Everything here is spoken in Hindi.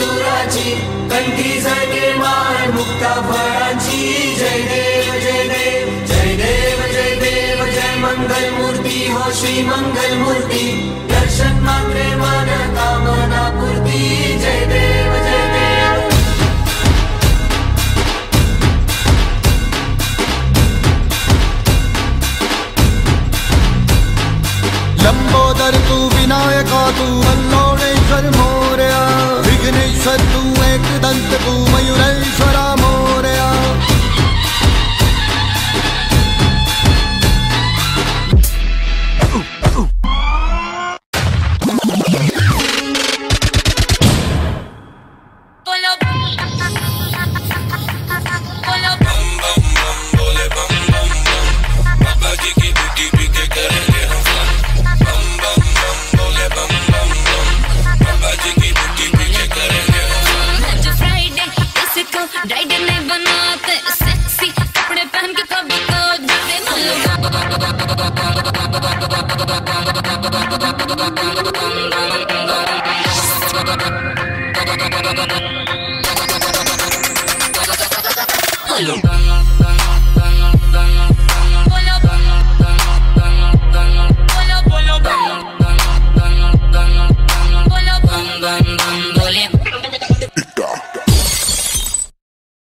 मधुराची, कंठी झळके माळ मुक्ता फळांची। जय देव जय देव जय देव जय देव जय मंगल मूर्ती हो श्री मंगल मूर्ती, दर्शन मात्रे मन कामना पूर्ती। जय देव जय देव। लंबोदर तू विनायका तू अल्लोळेश्वर मोरया, विघ्नेश्वर तू एकदंत तू मयूरेश्वरा मोरया। Bye.